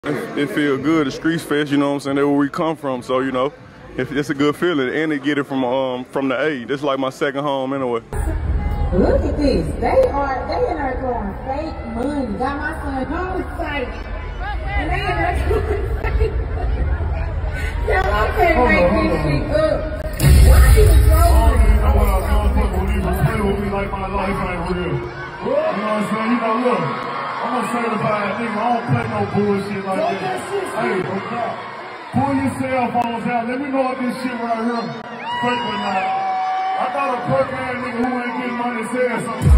It feel good. The streets fest, you know what I'm saying? That's where we come from, so you know, it's a good feeling. And they get it from the A. This is like my second home anyway. Look at this. They in there throwing fake money. Got my son home excited. And they in there throwing fake money. Y'all, I can't make this shit up. Why you throwing it? You know what I'm doing? When he was real with me like my life ain't real. You know what I'm saying? You know, look, I'm a certified nigga. I don't play no bullshit like that. Hey, no doubt. Pull your cell phones out. Let me know if this shit right here fake or not. I got a broke ass nigga who ain't getting money said something.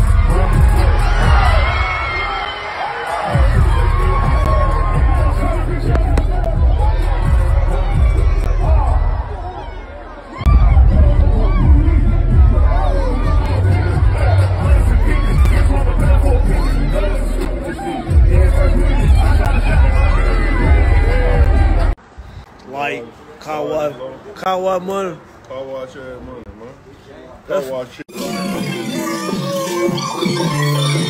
Like, car wash money. Car wash ass money, man. Car wash shit.